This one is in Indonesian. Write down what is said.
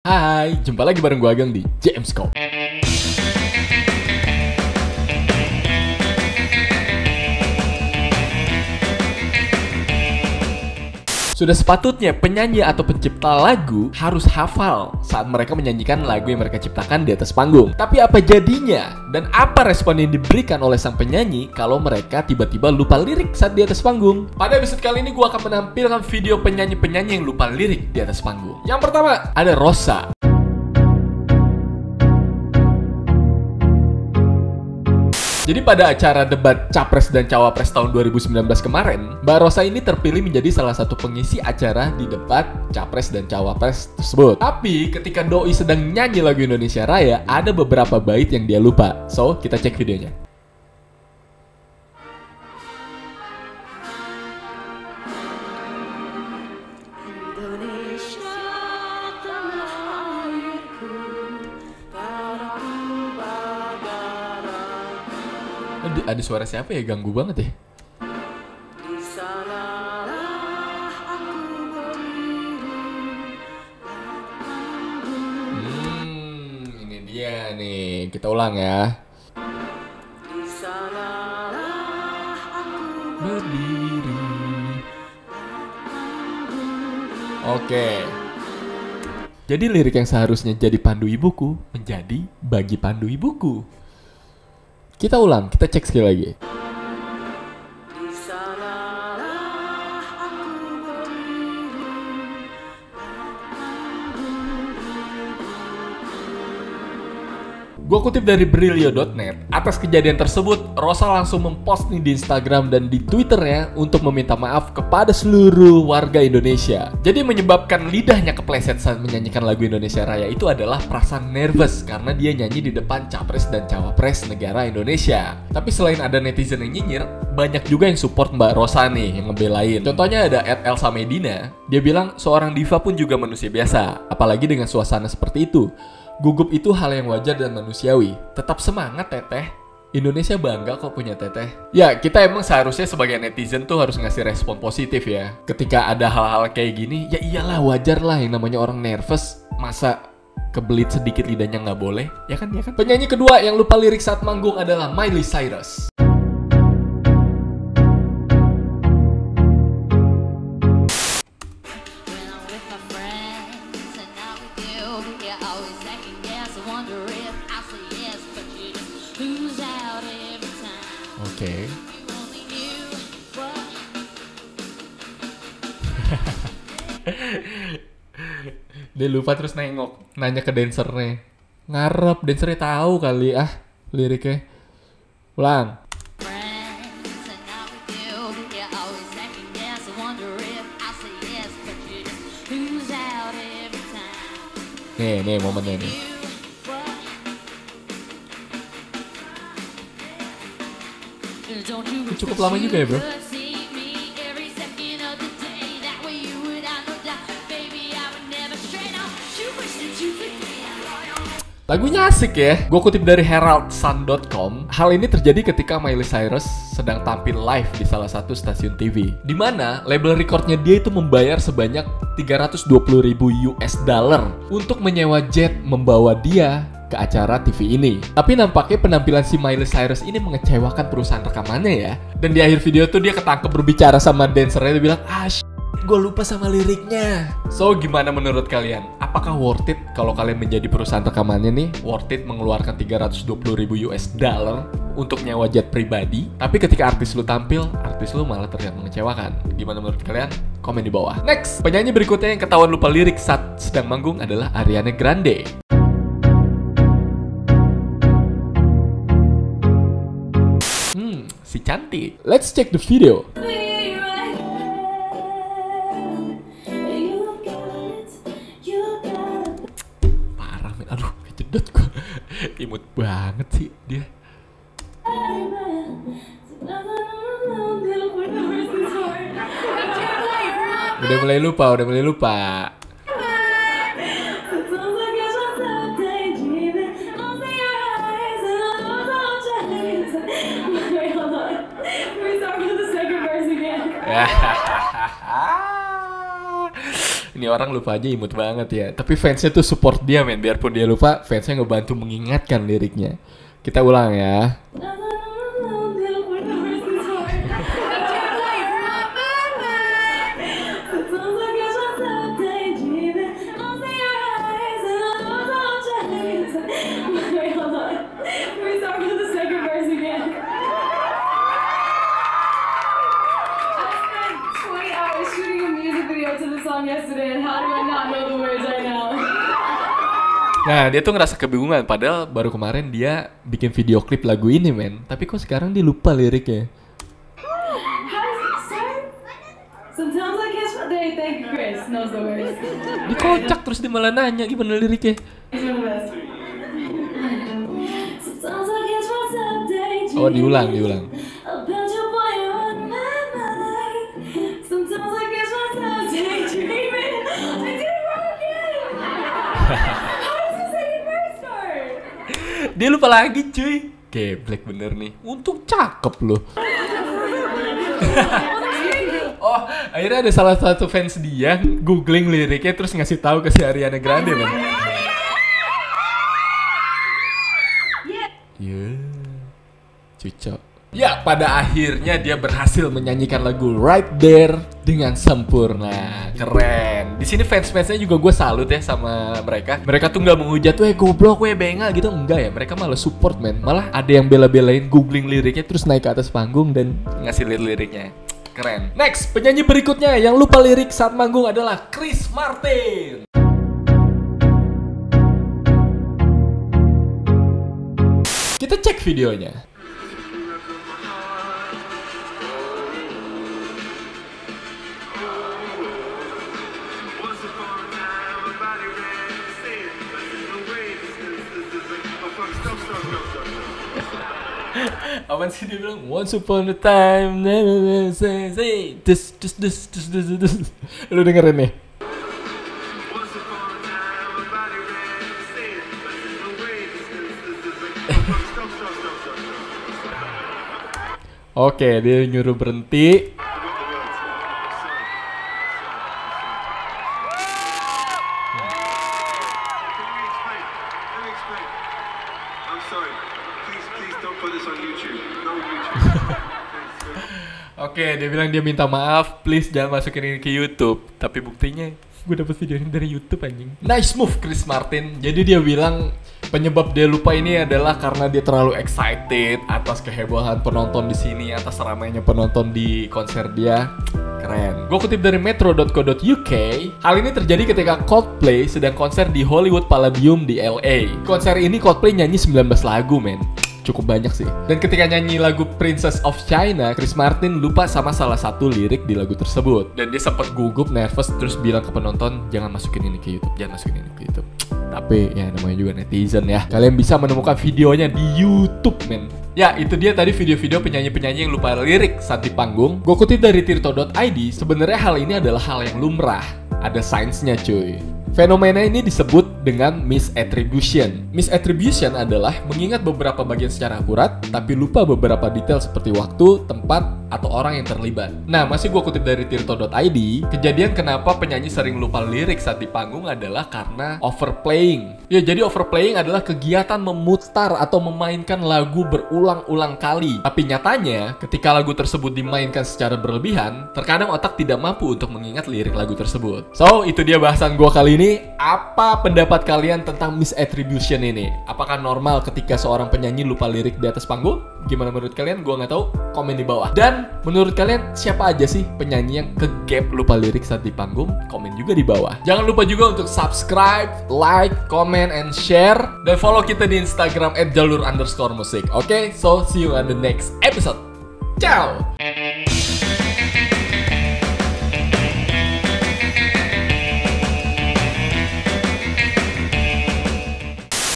Hai, jumpa lagi bareng gue Ageng di JMscope. Sudah sepatutnya penyanyi atau pencipta lagu harus hafal saat mereka menyanyikan lagu yang mereka ciptakan di atas panggung. Tapi apa jadinya? Dan apa respon yang diberikan oleh sang penyanyi kalau mereka tiba-tiba lupa lirik saat di atas panggung? Pada episode kali ini gue akan menampilkan video penyanyi-penyanyi yang lupa lirik di atas panggung. Yang pertama, ada Rosa. Jadi pada acara debat Capres dan Cawapres tahun 2019 kemarin, Mbak Rosa ini terpilih menjadi salah satu pengisi acara di debat Capres dan Cawapres tersebut. Tapi ketika Doi sedang nyanyi lagu Indonesia Raya, ada beberapa bait yang dia lupa. So, kita cek videonya. Ada suara siapa ya? Ganggu banget ya. Ini dia nih. Kita ulang ya. Berdiri. Oke. Jadi lirik yang seharusnya jadi pandu ibuku menjadi bagi pandu ibuku. Kita ulang, kita cek sekali lagi. Gua kutip dari Brilio.net, atas kejadian tersebut, Rosa langsung mempost nih di Instagram dan di Twitternya untuk meminta maaf kepada seluruh warga Indonesia. Jadi menyebabkan lidahnya kepleset saat menyanyikan lagu Indonesia Raya itu adalah perasaan nervous karena dia nyanyi di depan Capres dan Cawapres negara Indonesia. Tapi selain ada netizen yang nyinyir, banyak juga yang support Mbak Rosa nih yang ngebelain. Contohnya ada @Elsa Medina, dia bilang seorang diva pun juga manusia biasa, apalagi dengan suasana seperti itu. Gugup itu hal yang wajar dan manusiawi. Tetap semangat, Teteh. Indonesia bangga kok punya Teteh. Ya, kita emang seharusnya sebagai netizen tuh harus ngasih respon positif ya. Ketika ada hal-hal kayak gini, ya iyalah wajar lah yang namanya orang nervous. Masa kebelit sedikit lidahnya nggak boleh? Ya kan, ya kan? Penyanyi kedua yang lupa lirik saat manggung adalah Miley Cyrus. Oke. Dia lupa terus nanya ke dancernya. Ngarep, dancernya tahu kali liriknya. Ulang. Nih momennya nih. Cukup lama juga ya bro. Lagunya asik ya. Gue kutip dari heraldsun.com. Hal ini terjadi ketika Miley Cyrus sedang tampil live di salah satu stasiun TV, di mana label recordnya dia itu membayar sebanyak 320.000 US dollar untuk menyewa jet membawa dia ke acara TV ini. Tapi nampaknya penampilan si Miley Cyrus ini mengecewakan perusahaan rekamannya ya. Dan di akhir video tuh dia ketangkep berbicara sama dancernya. Dia bilang, gue lupa sama liriknya. So, gimana menurut kalian? Apakah worth it kalau kalian menjadi perusahaan rekamannya nih? Worth it mengeluarkan 320.000 US dollar untuk nyewa jet pribadi, tapi ketika artis lu tampil, artis lu malah terlihat mengecewakan. Gimana menurut kalian? Komen di bawah. Next, penyanyi berikutnya yang ketahuan lupa lirik saat sedang manggung adalah Ariana Grande. Si cantik. Let's check the video. Parah men, aduh kejedot gue. Imut banget sih dia. Udah mulai lupa. Ini orang lupa aja imut banget ya. Tapi fansnya tuh support dia men. Biarpun dia lupa, fansnya ngebantu mengingatkan liriknya. Kita ulang ya. Nah, dia tuh ngerasa kebingungan padahal baru kemarin dia bikin video klip lagu ini, men. Tapi kok sekarang dia lupa liriknya. Dikocak terus dia malah nanya gimana liriknya. Oh, diulang. Dia lupa lagi cuy. Geblek bener nih. Untung cakep loh. Oh, akhirnya ada salah satu fans dia googling liriknya terus ngasih tahu ke si Ariana Grande kan. Cucok. Ya, pada akhirnya dia berhasil menyanyikan lagu Right There dengan sempurna. Keren. Di sini fans-fansnya juga gue salut ya sama mereka. Mereka tuh nggak menghujat, goblok, bengal gitu. Enggak ya, mereka malah support men. Malah ada yang bela-belain googling liriknya terus naik ke atas panggung dan ngasih liriknya. Keren. Next, penyanyi berikutnya yang lupa lirik saat manggung adalah Chris Martin. Kita cek videonya. Apaan sih dia bilang? Once upon a time, say, this. Lu dengerin nih. Oke, dia nyuruh berhenti. Oke, dia bilang dia minta maaf, please jangan masukin ini ke YouTube. Tapi buktinya gue dapet video ini dari YouTube anjing. Nice move Chris Martin. Jadi dia bilang penyebab dia lupa ini adalah karena dia terlalu excited atas kehebohan penonton di sini, atas ramainya penonton di konser dia. Keren. Gue kutip dari metro.co.uk. Hal ini terjadi ketika Coldplay sedang konser di Hollywood Palladium di LA. Konser ini Coldplay nyanyi 19 lagu, men. Cukup banyak sih. Dan ketika nyanyi lagu Princess of China, Chris Martin lupa sama salah satu lirik di lagu tersebut. Dan dia sempat gugup, nervous, terus bilang ke penonton, jangan masukin ini ke YouTube, jangan masukin ini ke YouTube. Tapi ya namanya juga netizen ya. Kalian bisa menemukan videonya di YouTube, men. Ya, itu dia tadi video-video penyanyi-penyanyi yang lupa lirik saat di panggung. Gue kutip dari tirto.id, sebenarnya hal ini adalah hal yang lumrah. Ada sainsnya, cuy. Fenomena ini disebut dengan misattribution. Misattribution adalah mengingat beberapa bagian secara akurat, tapi lupa beberapa detail seperti waktu, tempat, atau orang yang terlibat. Nah, masih gue kutip dari tirto.id, kejadian kenapa penyanyi sering lupa lirik saat di panggung adalah karena overplaying. Ya, jadi overplaying adalah kegiatan memutar atau memainkan lagu berulang-ulang kali. Tapi nyatanya, ketika lagu tersebut dimainkan secara berlebihan, terkadang otak tidak mampu untuk mengingat lirik lagu tersebut. So, itu dia bahasan gue kali ini. Apa pendapat kalian tentang misattribution ini? Apakah normal ketika seorang penyanyi lupa lirik di atas panggung? Gimana menurut kalian? Gua nggak tahu. Komen di bawah. Dan menurut kalian siapa aja sih penyanyi yang kegap lupa lirik saat di panggung? Komen juga di bawah. Jangan lupa juga untuk subscribe, like, comment, and share. Dan follow kita di Instagram @jalur_musik. Oke, so see you on the next episode. Ciao.